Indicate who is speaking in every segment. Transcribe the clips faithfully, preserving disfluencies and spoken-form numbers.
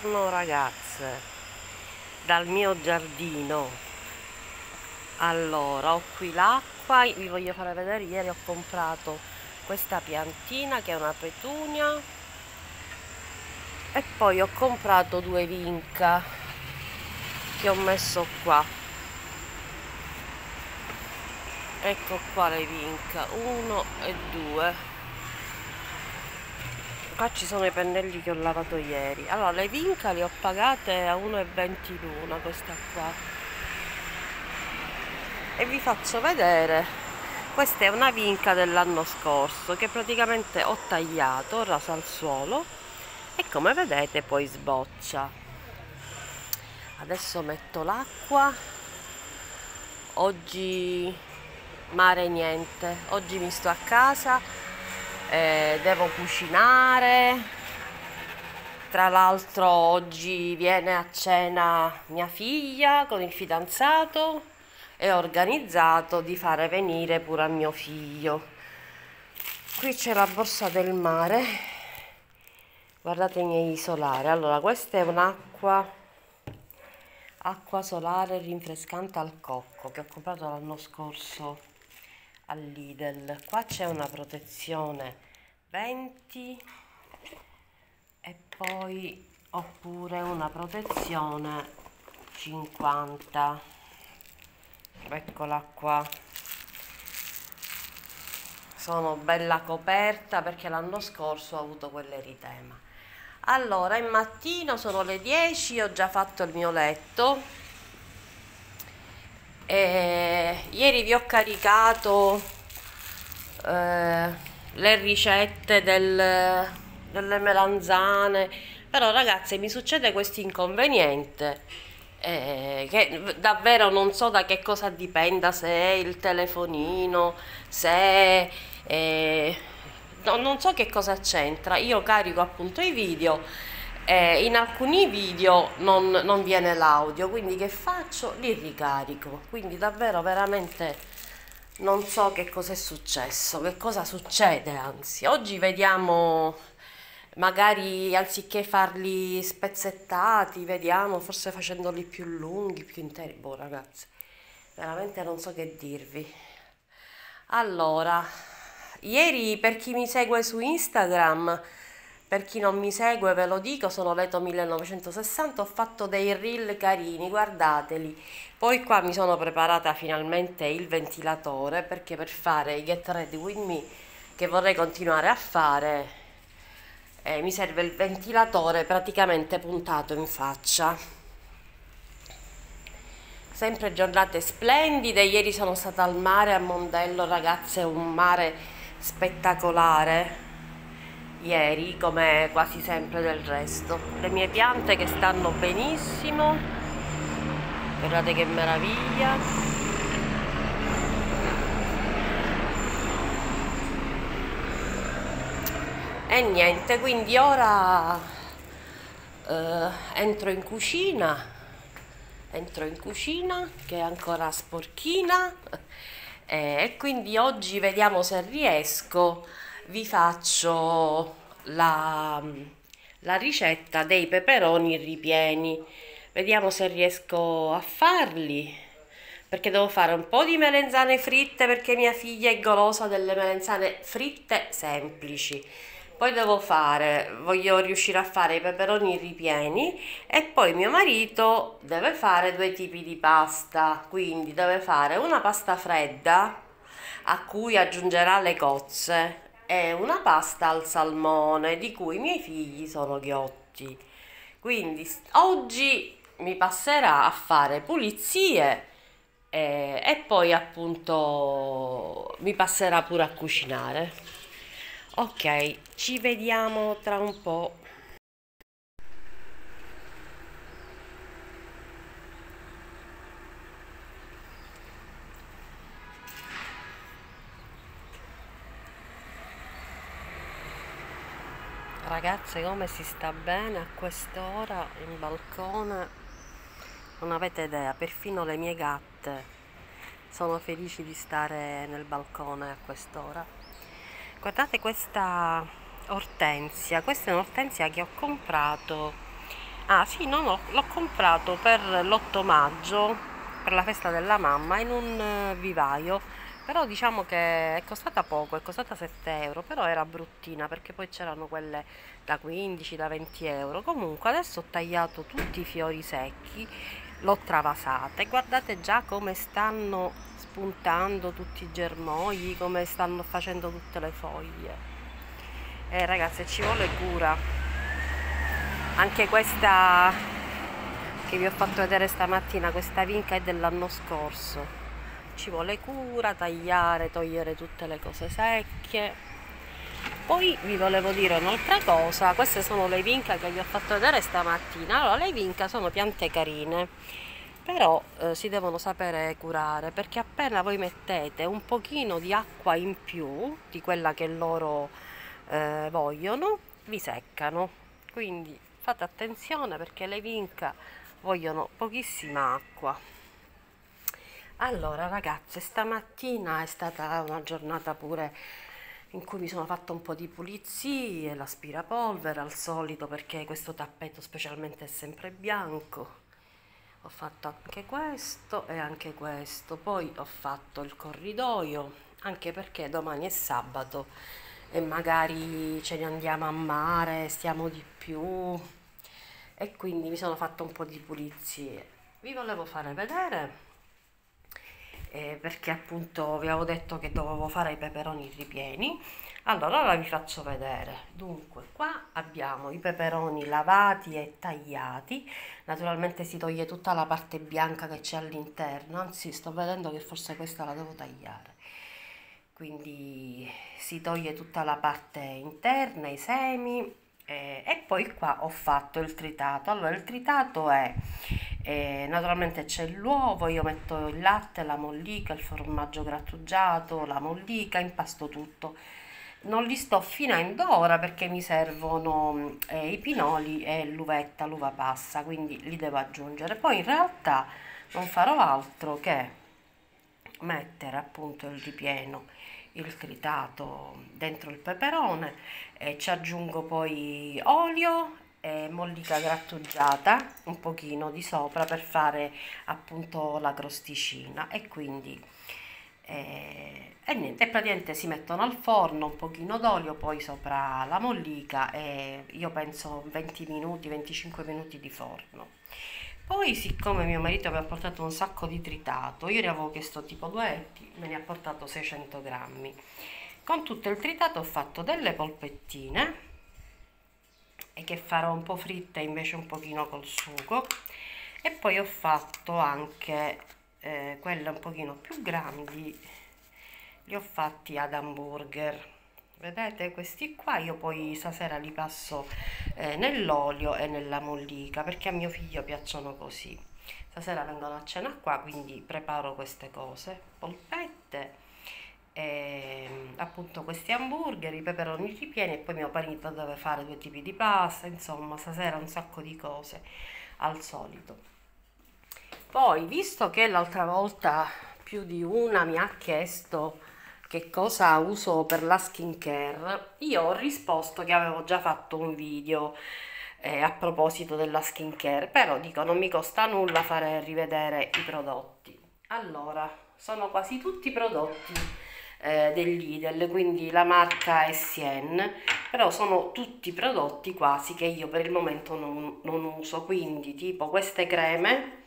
Speaker 1: Buongiorno ragazze dal mio giardino. Allora, ho qui l'acqua, vi voglio fare vedere. Ieri ho comprato questa piantina che è una petunia e poi ho comprato due vinca che ho messo qua. Ecco qua le vinca, uno e due. Qua ci sono i pennelli che ho lavato ieri. Allora, le vinca le ho pagate a uno e venti l'una, questa qua. E vi faccio vedere. Questa è una vinca dell'anno scorso che praticamente ho tagliato, ho raso al suolo e come vedete poi sboccia. Adesso metto l'acqua. Oggi mare niente. Oggi mi sto a casa. Eh, devo cucinare. Tra l'altro oggi viene a cena mia figlia con il fidanzato e ho organizzato di fare venire pure a mio figlio. Qui c'è la borsa del mare, guardate i miei solari. Allora, questa è un'acqua acqua solare rinfrescante al cocco che ho comprato l'anno scorso al Lidl. Qua c'è una protezione venti e poi ho pure una protezione cinquanta. Eccola qua. Sono bella coperta perché l'anno scorso ho avuto quell'eritema. Allora, il mattino sono le dieci, ho già fatto il mio letto. E ieri vi ho caricato eh, le ricette del, delle melanzane, però ragazze mi succede questo inconveniente eh, che davvero non so da che cosa dipenda, se è il telefonino, se eh, no, non so che cosa c'entra. Io carico appunto i video. Eh, in alcuni video non, non viene l'audio, quindi che faccio? Li ricarico. Quindi davvero veramente non so che cosa è successo, che cosa succede, anzi. Oggi vediamo, magari anziché farli spezzettati, vediamo, forse facendoli più lunghi, più interi. Boh ragazzi, veramente non so che dirvi. Allora, ieri per chi mi segue su Instagram, per chi non mi segue ve lo dico, sono Leto millenovecentosessanta, ho fatto dei reel carini, guardateli. Poi qua mi sono preparata finalmente il ventilatore, perché per fare i Get Ready With Me, che vorrei continuare a fare, eh, mi serve il ventilatore praticamente puntato in faccia. Sempre giornate splendide, ieri sono stata al mare a Mondello, ragazze, un mare spettacolare. Ieri, come quasi sempre del resto. Le mie piante che stanno benissimo, guardate che meraviglia. E niente, quindi ora eh, entro in cucina, entro in cucina che è ancora sporchina eh, e quindi oggi vediamo se riesco. Vi faccio la, la ricetta dei peperoni ripieni. Vediamo se riesco a farli, perché devo fare un po' di melanzane fritte perché mia figlia è golosa delle melanzane fritte semplici. Poi devo fare, voglio riuscire a fare i peperoni ripieni e poi mio marito deve fare due tipi di pasta, quindi deve fare una pasta fredda a cui aggiungerà le cozze è una pasta al salmone di cui i miei figli sono ghiotti. Quindi oggi mi passerà a fare pulizie e, e poi appunto mi passerà pure a cucinare. Ok, ci vediamo tra un po'. Ragazze, come si sta bene a quest'ora in balcone, non avete idea, perfino le mie gatte sono felici di stare nel balcone a quest'ora. Guardate questa ortensia, questa è un'ortensia che ho comprato Ah sì, no, no, l'ho comprato per l'otto maggio, per la festa della mamma, in un eh, vivaio, però diciamo che è costata poco, è costata sette euro, però era bruttina perché poi c'erano quelle da quindici, da venti euro. Comunque adesso ho tagliato tutti i fiori secchi, l'ho travasata e guardate già come stanno spuntando tutti i germogli, come stanno facendo tutte le foglie. Eh ragazzi, ci vuole cura. Anche questa che vi ho fatto vedere stamattina, questa vinca è dell'anno scorso. Ci vuole cura, tagliare, togliere tutte le cose secche. Poi vi volevo dire un'altra cosa, queste sono le vinca che vi ho fatto vedere stamattina. Allora, le vinca sono piante carine, però eh, si devono sapere curare, perché appena voi mettete un pochino di acqua in più di quella che loro eh, vogliono, vi seccano. Quindi fate attenzione perché le vinca vogliono pochissima acqua. Allora ragazze, stamattina è stata una giornata pure in cui mi sono fatta un po' di pulizie, l'aspirapolvere al solito perché questo tappeto specialmente è sempre bianco. Ho fatto anche questo e anche questo, poi ho fatto il corridoio, anche perché domani è sabato e magari ce ne andiamo a mare, stiamo di più e quindi mi sono fatta un po' di pulizie. Vi volevo fare vedere eh, perché appunto vi avevo detto che dovevo fare i peperoni ripieni. Allora ora vi faccio vedere. Dunque qua abbiamo i peperoni lavati e tagliati. Naturalmente si toglie tutta la parte bianca che c'è all'interno, anzi sto vedendo che forse questa la devo tagliare. Quindi si toglie tutta la parte interna, i semi, eh, e poi qua ho fatto il tritato. Allora il tritato è eh, naturalmente c'è l'uovo, io metto il latte, la mollica, il formaggio grattugiato, la mollica, impasto tutto. Non li sto finendo ora perché mi servono eh, i pinoli e l'uvetta, l'uva passa, quindi li devo aggiungere. Poi in realtà non farò altro che mettere appunto il ripieno, il tritato dentro il peperone, e ci aggiungo poi olio e mollica grattugiata un pochino di sopra per fare appunto la crosticina e quindi eh, e niente, e praticamente si mettono al forno un pochino d'olio, poi sopra la mollica e io penso venti minuti, venticinque minuti di forno. Poi, siccome mio marito mi ha portato un sacco di tritato, io gli avevo chiesto tipo due etti, me ne ha portato seicento grammi. Con tutto il tritato ho fatto delle polpettine e che farò un po' fritte invece un pochino col sugo, e poi ho fatto anche eh, quelle un pochino più grandi, li ho fatti ad hamburger. Vedete questi qua, io poi stasera li passo eh, nell'olio e nella mollica perché a mio figlio piacciono così. Stasera vengono a cena qua, quindi preparo queste cose, polpette, e, appunto questi hamburger, i peperoni ripieni, e poi mio marito deve fare due tipi di pasta, insomma stasera un sacco di cose al solito. Poi, visto che l'altra volta più di una mi ha chiesto che cosa uso per la skincare, io ho risposto che avevo già fatto un video eh, a proposito della skincare, però dico non mi costa nulla fare rivedere i prodotti. Allora, sono quasi tutti prodotti eh, dell'Idel, quindi la marca Essien, però sono tutti prodotti quasi che io per il momento non, non uso, quindi tipo queste creme.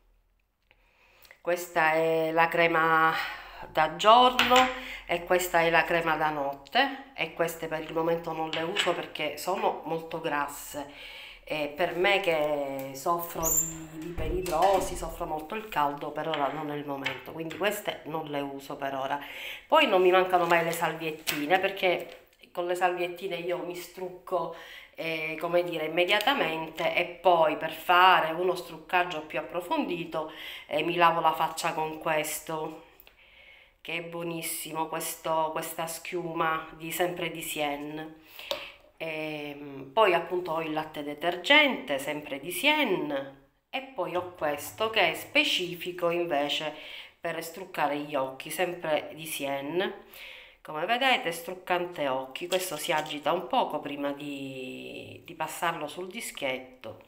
Speaker 1: Questa è la crema da giorno e questa è la crema da notte, e queste per il momento non le uso perché sono molto grasse, e per me che soffro di, di pelidrosi, soffro molto il caldo, per ora non è il momento, quindi queste non le uso per ora. Poi non mi mancano mai le salviettine, perché con le salviettine io mi strucco eh, come dire immediatamente, e poi per fare uno struccaggio più approfondito eh, mi lavo la faccia con questo che è buonissimo, questo, questa schiuma di sempre di Sien. E poi appunto ho il latte detergente sempre di Sien, e poi ho questo che è specifico invece per struccare gli occhi, sempre di Sien. Come vedete, struccante occhi, questo si agita un poco prima di, di passarlo sul dischetto,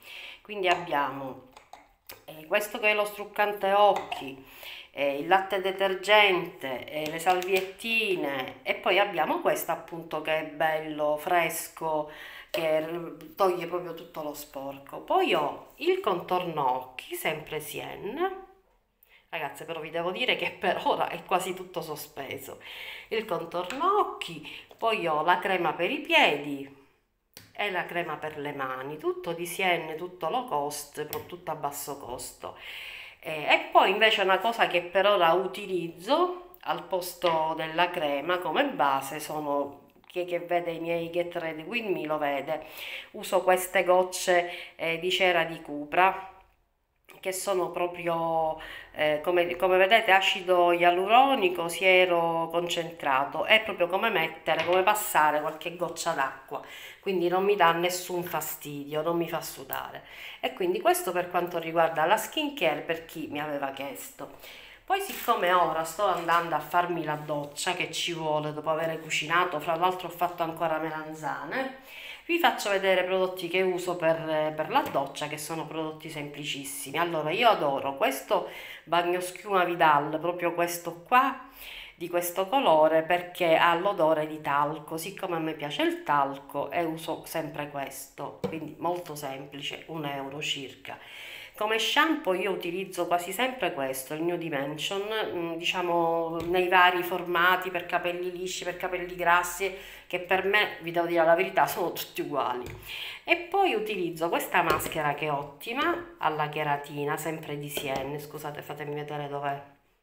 Speaker 1: Quindi abbiamo eh, questo che è lo struccante occhi, eh, il latte detergente, eh, le salviettine, e poi abbiamo questo appunto che è bello, fresco, che toglie proprio tutto lo sporco. Poi ho il contorno occhi, sempre Sienne. Ragazze, però vi devo dire che per ora è quasi tutto sospeso. Il contorno occhi, poi ho la crema per i piedi e la crema per le mani, tutto di Sienne, tutto low cost, tutto a basso costo. E, e poi invece una cosa che per ora utilizzo al posto della crema come base sono... Chi che vede i miei Get Ready With Me lo vede, uso queste gocce eh, di cera di Cupra, che sono proprio eh, come, come vedete acido ialuronico siero concentrato, è proprio come mettere, come passare qualche goccia d'acqua, quindi non mi dà nessun fastidio, non mi fa sudare. E quindi questo per quanto riguarda la skincare, per chi mi aveva chiesto. Poi siccome ora sto andando a farmi la doccia, che ci vuole dopo aver cucinato, fra l'altro ho fatto ancora melanzane, vi faccio vedere i prodotti che uso per, per la doccia, che sono prodotti semplicissimi. Allora, io adoro questo bagno schiuma Vidal, proprio questo qua, di questo colore, perché ha l'odore di talco, siccome a me piace il talco e uso sempre questo, quindi molto semplice, un euro circa. Come shampoo io utilizzo quasi sempre questo, il New Dimension, diciamo nei vari formati per capelli lisci, per capelli grassi, che per me, vi devo dire la verità, sono tutti uguali. E poi utilizzo questa maschera che è ottima, alla cheratina, sempre di Sienne, scusate fatemi vedere dov'è.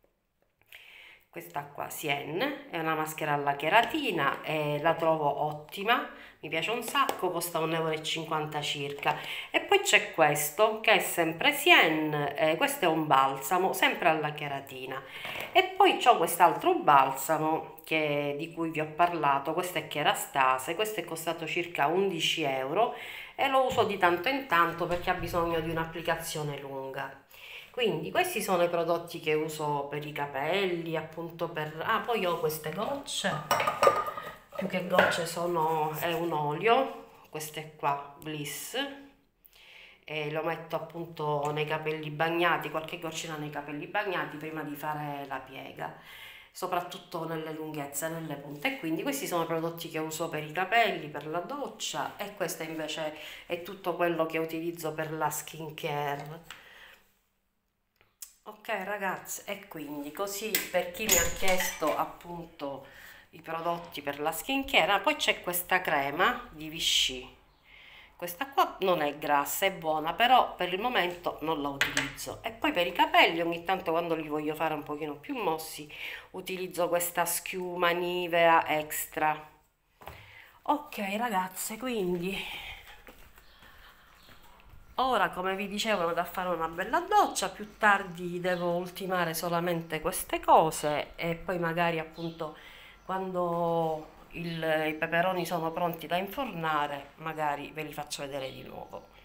Speaker 1: Questa qua, Sienne, è una maschera alla cheratina e la trovo ottima, mi piace un sacco, costa un euro e cinquanta circa. E poi c'è questo che è sempre Sienne, eh, questo è un balsamo, sempre alla cheratina. E poi ho quest'altro balsamo che, di cui vi ho parlato, questo è Kerastase, questo è costato circa undici euro e lo uso di tanto in tanto perché ha bisogno di un'applicazione lunga. Quindi questi sono i prodotti che uso per i capelli, appunto per... Ah, poi ho queste gocce, più che gocce sono... è un olio, questo è qua, Bliss, e lo metto appunto nei capelli bagnati, qualche goccina nei capelli bagnati prima di fare la piega, soprattutto nelle lunghezze, nelle punte. E quindi questi sono i prodotti che uso per i capelli, per la doccia, e questo invece è tutto quello che utilizzo per la skincare. Ok ragazzi, e quindi così per chi mi ha chiesto appunto i prodotti per la skincare. Ah, poi c'è questa crema di Vichy, questa qua non è grassa, è buona, però per il momento non la utilizzo. E poi per i capelli ogni tanto, quando li voglio fare un pochino più mossi, utilizzo questa schiuma Nivea Extra. Ok ragazze, quindi ora, come vi dicevo, vado a fare una bella doccia, più tardi devo ultimare solamente queste cose e poi magari appunto quando il, i peperoni sono pronti da infornare, magari ve li faccio vedere di nuovo.